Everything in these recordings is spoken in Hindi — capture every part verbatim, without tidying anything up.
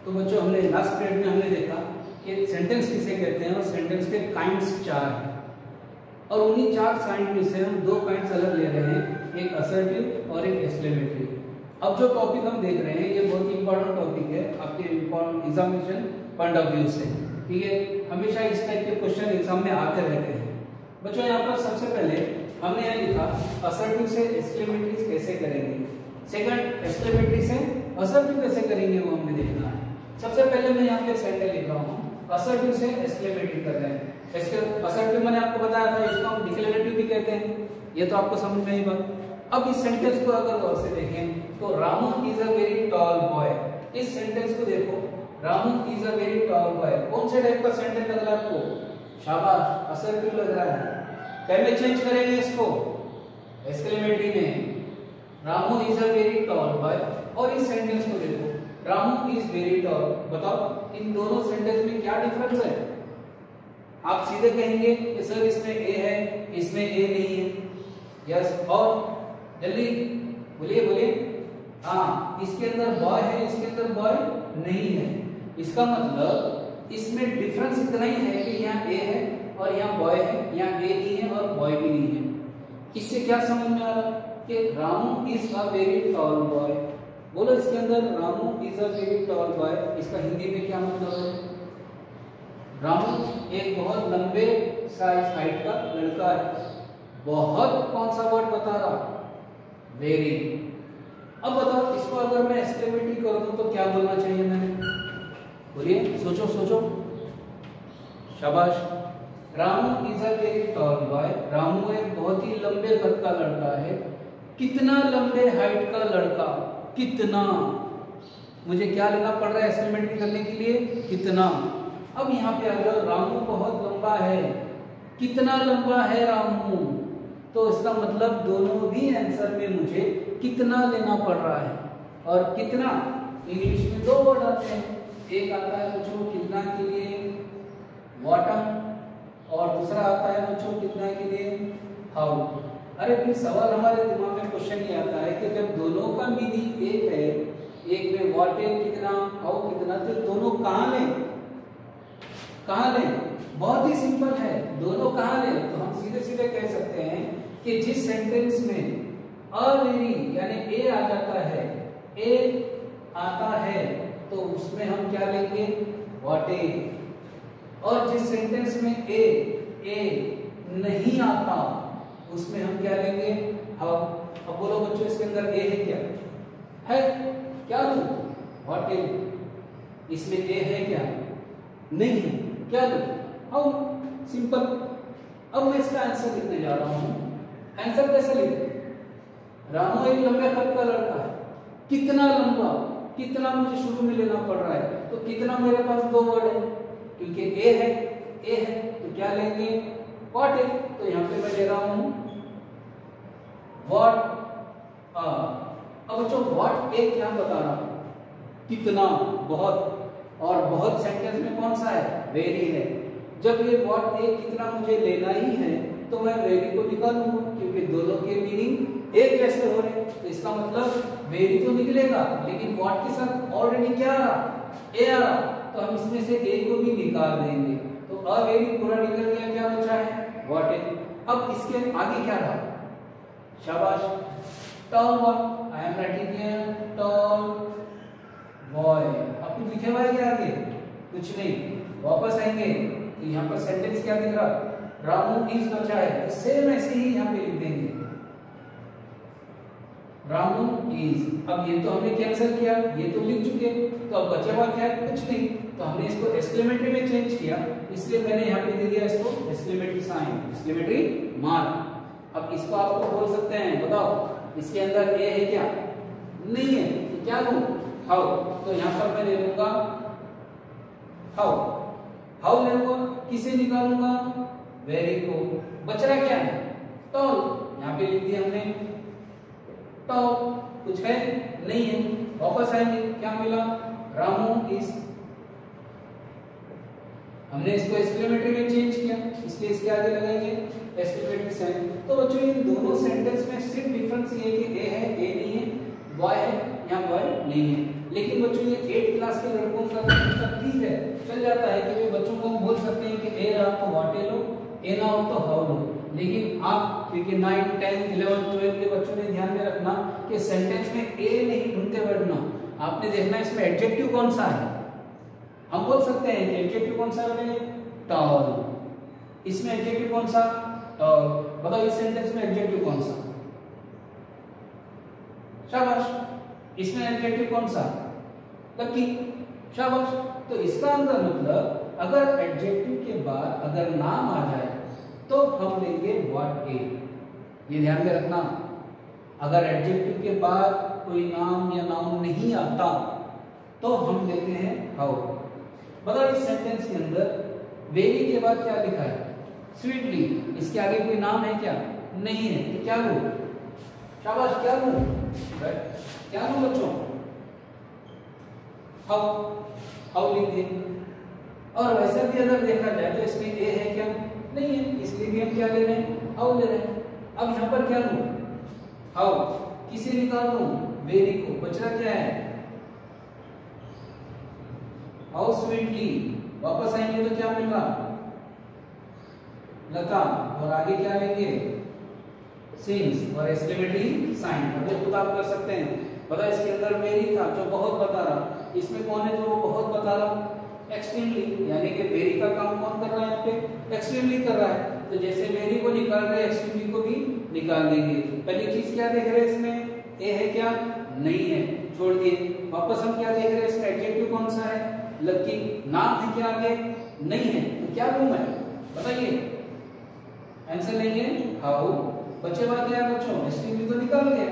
तो बच्चों हमने लास्ट पीरियड में हमने देखा कि सेंटेंस किसे कहते हैं और सेंटेंस के काइंड्स चार हैं और उन्हीं चार काइंड में से हम दो काइंड्स अलग ले रहे हैं, एक असर्टिव और एक एक्सक्लेमेटरी। अब जो टॉपिक हम देख रहे हैं ये बहुत इंपॉर्टेंट टॉपिक है आपके एग्जामिनेशन पॉइंट ऑफ व्यू से, ठीक है। हमेशा इस टाइप के क्वेश्चन एग्जाम में आते रहते हैं बच्चों। यहाँ पर सबसे पहले हमने यहाँ लिखा असर्टिव से एक्सक्लेमेटरी कैसे करेंगे, सेकंड एक्सक्लेमेटरी से असर्टिव कैसे करेंगे वो हमने देखना है। सबसे पहले मैं यहाँ पे सेंटेंस लिख रहा हूँ, असर्टिव से एक्सक्लेमेटरी कर रहे हैं। असर्टिव मैंने आपको बताया था, इसको हम डिक्लेरेटिव भी कहते हैं, ये तो आपको समझ में ही बात। अब इस सेंटेंस को अगर गौर से देखें तो Ramu is a very tall boy. इस सेंटेंस को देखो, Ramu is a very tall boy, कौन से टाइप का सेंटेंस लग रहा है आपको? शाबाश, असर्टिव लग रहा है। कैसे चेंज करेंगे इसको? एक्सक्लेमेटरी में। Ramu is a very tall boy और इस सेंटेंस को देखो, रामू इज वेरी टॉल। बताओ इन दोनों सेंटेंस में क्या डिफरेंस है? आप सीधे कहेंगे कि सर इसमें ए है, इसमें ए नहीं है। यस, और जल्दी बोलिए बोलिए। हाँ, इसके अंदर बॉय है, इसके अंदर बॉय नहीं है। इसका मतलब इसमें डिफरेंस इतना ही है कि यहाँ ए है और यहाँ बॉय है, यहाँ ए नहीं है और बॉय भी नहीं है। इससे क्या समझ में आ रहा कि Ramu is a very tall boy. बोलो इसके अंदर Ramu is a very tall boy, इसका हिंदी में क्या मतलब है? रामू एक बहुत लंबे साइज हाइट का लड़का है। बहुत कौन सा वर्ड बता रहा? वेरी। अब बताओ इसको अगर मैं एक्सक्लेमेटरी कर दूं तो क्या बोलना चाहिए मैंने? बोलिए, सोचो सोचो। शाबाश, Ramu is a very tall boy. Ramu एक बहुत ही लंबे कद का लड़का है। कितना लंबे हाइट का लड़का? कितना? मुझे क्या लेना पड़ रहा है एक्सक्लेमेटरी करने के लिए? कितना। अब यहाँ पे अगर रामू बहुत लंबा है, कितना लंबा है रामू, तो इसका मतलब दोनों भी आंसर में मुझे कितना लेना पड़ रहा है। और कितना इंग्लिश में दो वर्ड आते हैं, एक आता है बच्चों कितना के लिए व्हाट और दूसरा आता है बच्चों कितना के लिए हाउ। अरे फिर सवाल हमारे दिमाग में क्वेश्चन ये आता है कि जब दोनों का मीनिंग एक है, एक में व्हाट है कितना, हाउ कितना, तो दोनों कहाँ लें? कहाँ लें? बहुत ही सिंपल है, दोनों कहाँ लें? तो हम सीधे सीधे कह सकते हैं कि जिस सेंटेंस में अ वेरी यानी ए आ जाता है, ए आता है, तो उसमें हम क्या लेंगे? What a. और जिस सेंटेंस में ए ए नहीं आता उसमें हम क्या लेंगे? हाउ। अब बोलो बच्चों इसके अंदर ए है क्या? है क्या? दो व्हाट ए। इसमें ए है क्या? नहीं है, क्या दो? हाउ। सिंपल। अब मैं इसका आंसर लिखने जा रहा हूं। आंसर कैसे लिखे? रामू एक लंबे कद का लड़का है। कितना लंबा? कितना मुझे शुरू में लेना पड़ रहा है, तो कितना मेरे पास दो वर्ड है, क्योंकि ए है, ए है तो क्या लेंगे? What a. तो यहाँ पे मैं ले रहा हूं व्हाट अ। अब बच्चों व्हाट ए क्या बता रहा हूं? कितना, बहुत। और बहुत सेंटेंस में कौन सा है? वेरी है। जब ये व्हाट ए कितना मुझे लेना ही है तो मैं वेरी को निकालूंगा, क्योंकि दोनों के मीनिंग एक जैसे हो रहे हैं। तो इसका मतलब वेरी तो निकलेगा, लेकिन व्हाट के साथ ऑलरेडी क्या आ रहा? ए आ रहा, तो हम इसमें से ए को भी निकाल देंगे। तो अ वेरी पूरा निकल गया, क्या बचा है? What a. अब इसके आगे क्या रहा? शाबाश, tall boy. I am writing here tall boy. अब कुछ लिखे हुआ है क्या आगे? कुछ नहीं। वापस आएंगे तो यहाँ पर सेंटेंस क्या दिख रहा? रामू इज बचा है, तो सेम ऐसे ही यहाँ पे लिख देंगे रामू इज। अब ये तो हमने कैंसिल किया, ये तो लिख चुके, तो अब बचा हुआ क्या है? कुछ नहीं। तो हमने इसको एक्सक्लेमेटरी में चेंज किया, इसलिए मैंने यहाँ पे दे दिया इसको एक्सक्लेमेटरी साइन, एक्सक्लेमेटरी मार्क। अब इसको आप बोल सकते हैं, बताओ इसके अंदर ए है क्या? नहीं है, तो क्या लूं? हाउ। तो यहाँ पर मैं ले लूंगा हाउ। हाउ ले लूंगा, किसे निकालूंगा? वेरी को। बच रहा क्या है? टॉल। यहाँ पे लिख दिया हमने टॉल। कुछ है? नहीं है। वापस आएंगे, क्या मिला? रामू इज। हमने इसको एक्सक्लेमेटरी में चेंज किया, इसलिए इसके आगे लगाएंगे एक्सक्लेमेटरी साइन। तो बच्चों इन दोनों सेंटेंस में सिर्फ डिफरेंस ये कि ए है, ए नहीं है, बॉय है, यहाँ बॉय नहीं है। लेकिन बच्चों ये एट क्लास के लड़कों का ए ना हो तो हाउ लो। लेकिन आप क्योंकि नाइन टेन इलेवन ट्वेल्व के बच्चों ने ध्यान में रखना कि सेंटेंस में ए नहीं ढूंढते बैठना, आपने देखना इसमें एडजेक्टिव कौन सा है। हम बोल सकते हैं कि एडजेक्टिव कौन सा है, टॉल। इसमें एडजेक्टिव कौन सा, टॉल। बताओ इस सेंटेंस में एडजेक्टिव कौन सा, शाबाश। इसमें एडजेक्टिव कौन सा, लकी, शाबाश। तो इसका अंदर मतलब अगर एडजेक्टिव के बाद अगर नाम आ जाए तो हम लेंगे व्हाट ए। ये ध्यान में रखना, अगर एडजेक्टिव के बाद कोई नाम या नाउन नहीं आता तो हम लेते हैं हाउ। बताओ इस सेंटेंस के अंदर वेरी के बाद क्या लिखा है, स्वीटली। इसके आगे कोई नाम है क्या, नहीं है, तो क्या लूं, शाबाश, क्या लूं, क्या लूं बच्चों, हाउ। हाउ लिख दें। और वैसे भी अगर देखा जाए तो इसमें ए है क्या, नहीं है, इसलिए भी हम क्या ले रहे हैं, हाउ ले रहे हैं। अब यहां पर क्या लूं, हाउ। किसे निकाल दूं, वेरी को। बचना क्या है, हाउ स्वीटली। वापस आएंगे तो क्या मिल रहा, लता। और आगे क्या लेंगे, सिंग्स और एक्सक्लेमेटरी साइन। अब ये खुद आप कर सकते हैं। पता इसके अंदर वेरी था जो बहुत बता रहा, इसमें कौन है जो वो बहुत बता रहा, एक्सट्रीमली। यानी कि वेरी का काम कौन कर रहा है, यहाँ पे एक्सट्रीमली कर रहा है। तो जैसे वेरी को निकाल रहे एक्सट्रीमली को भी निकाल देंगे। पहली चीज क्या देख रहे हैं इसमें, ए है क्या, नहीं है, छोड़ दिए। वापस हम क्या देख रहे हैं, इसमें एडजेक्टिव कौन सा है, लकी। नाम है क्या आगे, नहीं है, तो क्या लूं मैं, बताइए। आंसर लेंगे हाउ। बचे बात क्या बच्चों, एक्सट्रीमली तो निकाल गया,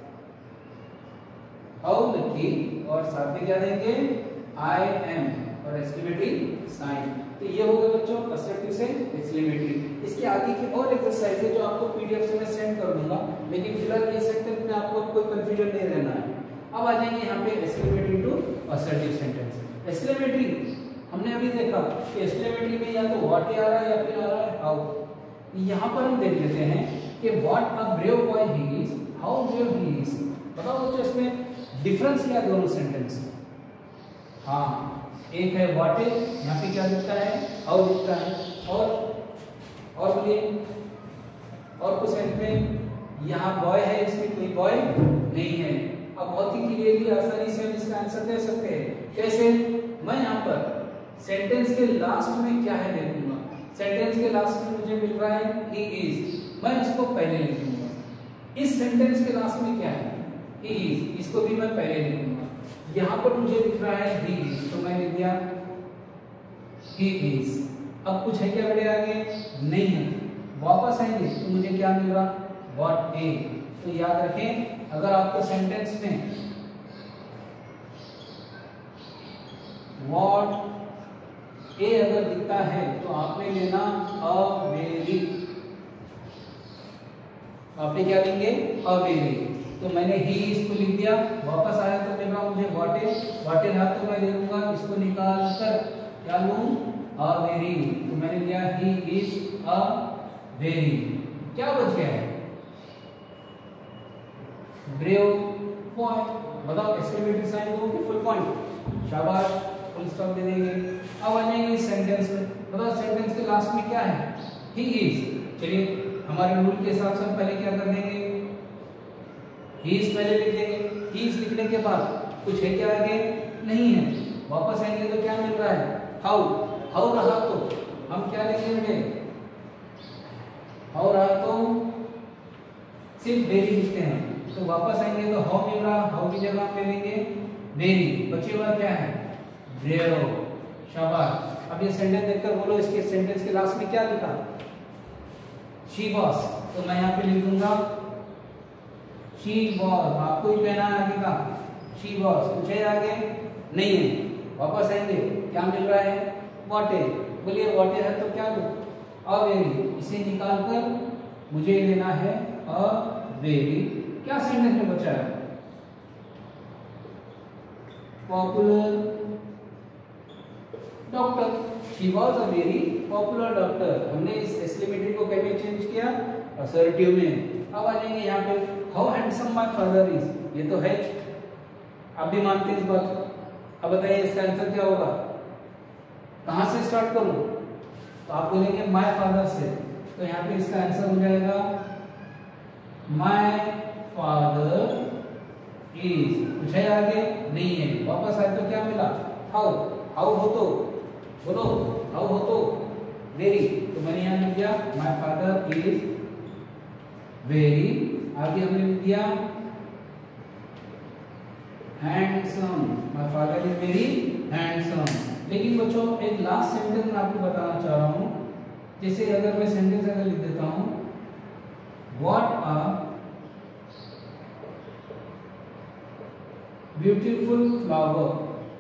हाउ लकी। और साथ में क्या देंगे, आई एम और एक्सक्लेमेटरी साइन। तो ये हो गया बच्चों असर्टिव से एक्सक्लेमेटरी। इसके आगे की और एक्सरसाइज है जो आपको पीडीएफ से मैं सेंड कर दूंगा, लेकिन फिलहाल ये सेंटेंस में आपको कोई कंफ्यूजन नहीं रहना है। अब आ जाएंगे यहाँ पे exclamatory to assertive sentence. Exclamatory हमने अभी देखा कि एक्सक्लेमेटरी में या तो व्हाट आ रहा है या फिर आ रहा है हाउ। यहाँ पर हम देख लेते हैं कि what a brave boy he is, how brave he is. बताओ बच्चों इसमें डिफरेंस क्या है दोनों सेंटेंस में। हाँ, एक है व्हाट है, यहाँ पे क्या दिखता है, हाउ दिखता है। और और बोलिए, और कुछ सेंटेंस में यहाँ बॉय है, इसमें कोई बॉय नहीं है। अब बहुत ही क्लियरली आसानी से हम इसका आंसर दे सकते हैं। कैसे, मैं यहाँ पर सेंटेंस के लास्ट में क्या है देखूंगा। सेंटेंस के लास्ट में मुझे मिल रहा है ही इज, मैं इसको पहले लिखूंगा। इस सेंटेंस के लास्ट में क्या है, ही इज, इसको भी मैं पहले लिखूंगा। यहाँ पर मुझे दिख रहा है ही इज, तो मैं लिख दिया ही इज। अब कुछ है क्या बड़े आगे, नहीं है। वापस आएंगे तो मुझे क्या मिल रहा, व्हाट ए। तो याद रखें, अगर आपको सेंटेंस में व्हाट ए अगर दिखता है तो आपने लेना अ वेरी। आपने क्या लेंगे, अ वेरी। तो मैंने ही इसको लिख दिया, वापस आया तो मिल रहा मुझे व्हाट ए। व्हाट ए रहा तो मैं ले लूंगा, इसको निकाल कर क्या लूं, अ वेरी। तो मैंने लिया ही इज अ वेरी। क्या बच गया है, ब्रेव बॉय। बताओ एक्सक्लेमेटरी साइन दो कि फुल पॉइंट, शाबाश, फुल स्टॉप दे देंगे। अब आ जाएंगे इस सेंटेंस में। बताओ सेंटेंस के लास्ट में क्या है, ही इज। चलिए हमारे रूल के हिसाब से हम पहले क्या कर देंगे, ही इज पहले लिख देंगे। ही इज लिखने के बाद कुछ है क्या आगे, नहीं है। वापस आएंगे तो क्या मिल रहा है, हाउ। हाउ रहा तो हम क्या लिखेंगे, हाउ रहा तो सिर्फ वेरी लिखते हैं। तो वापस आएंगे तो हाउ मिल रहा, हाउ की जगह हम ले लेंगे वेरी। बचे हुआ क्या है, ब्रेव, शाबाश। अब ये सेंटेंस देखकर बोलो, इसके सेंटेंस के लास्ट में क्या लिखा, शी वॉज। तो मैं यहाँ पे लिख दूंगा शी वॉज। आपको ही कहना है आगे का, शी वॉज। कुछ है आगे, नहीं है। वापस आएंगे क्या मिल रहा है, व्हाट ए। बोलिए व्हाट ए है तो क्या लो, अ वेरी। इसे निकाल कर मुझे लेना है अ वेरी। क्या सेंटेंस में बचा है, popular doctor. She was a very popular doctor. हमने इस एक्सक्लेमेटरी को कैसे चेंज किया, असर्टिव में। अब आ जाएंगे यहाँ पे, how handsome my father is. ये तो है, आप भी मानते हैं इस बात को। अब बताइए इसका आंसर क्या होगा, कहां से स्टार्ट करूं, तो आप बोलेंगे माय फादर से, तो यहाँ पे इसका आंसर हो जाएगा माय फादर इज। कुछ है आगे? नहीं है। वापस आए तो क्या मिला? हाउ। हाउ हो तो बोलो, हाउ हो तो वेरी, तो मैंने यहाँ लिख दिया माय फादर इज वेरी। आगे हमने लिख दिया handsome, my father is very handsome. लेकिन बच्चों एक लास्ट सेंटेंस मैं आपको बताना चाह रहा हूँ। जैसे अगर मैं सेंटेंस अगर लिख देता हूँ what a beautiful flower,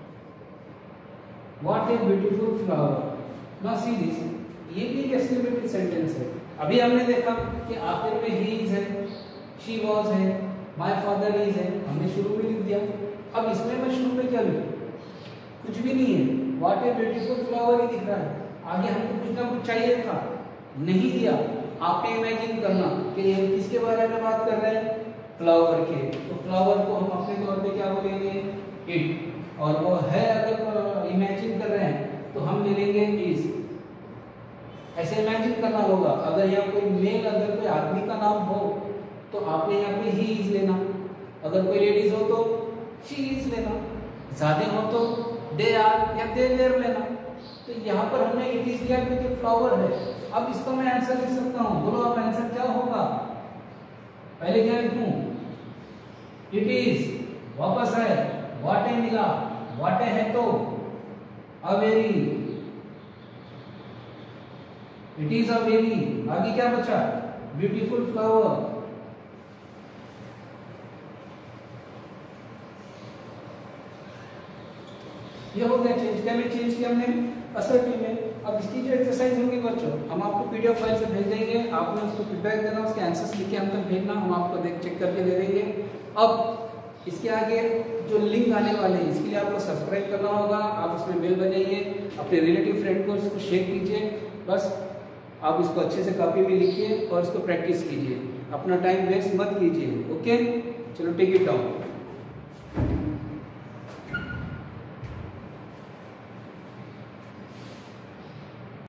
what a beautiful flower. Now see this, ये भी एक एक्सक्लेमेटरी सेंटेंस है। अभी हमने देखा कि आखिर में ही इज है, शी वॉज है, माय फादर इज है, हमने शुरू में लिख दिया। अब इसमें मैं शुरू में क्या लिखूं? कुछ भी नहीं है, व्हाट ए ब्यूटीफुल फ्लावर ही दिख रहा है। आगे हमको कुछ ना कुछ चाहिए था, नहीं दिया। आपने इमेजिन करना कि हम किसके बारे में बात कर रहे हैं? फ्लावर के। तो फ्लावर को हम अपने तौर पे क्या बोलेंगे? इट। और वो है अगर इमेजिन कर रहे हैं तो हम ले लेंगे इज। ऐसे इमेजिन करना होगा। अगर यहाँ कोई मेल, अगर कोई आदमी का नाम हो तो आपने यहाँ पे ही इज लेना। अगर कोई लेडीज हो तो शी इज लेना। ज्यादा हो तो दे आर या दे देर लेना। तो यहाँ पर हमने इट इज लिया क्योंकि फ्लावर है। अब इसका मैं आंसर लिख सकता हूँ। बोलो आप आंसर क्या होगा? पहले क्या लिखूं? It is. वापस है व्हाट ए मिला, व्हाट ए है तो a very, it is a very. आगे क्या बचा? Beautiful flower. ये हो गया चेंज। क्या में चेंज किया हमने? असर्टिव में। अब इसकी जो एक्सरसाइज होगी बच्चों, हम आपको पीडीएफ फाइल से भेज देंगे। आपने उसको फीडबैक देना, उसके आंसर्स लिख के हम तक भेजना, हम आपको देख चेक करके दे देंगे। अब इसके आगे जो लिंक आने वाले हैं इसके लिए आपको सब्सक्राइब करना होगा। आप उसमें बेल बजाइए, अपने रिलेटिव फ्रेंड को इसको शेयर कीजिए। बस आप इसको अच्छे से कॉपी में लिखिए और इसको प्रैक्टिस कीजिए। अपना टाइम वेस्ट मत कीजिए। ओके, चलो टेक इट डाउन।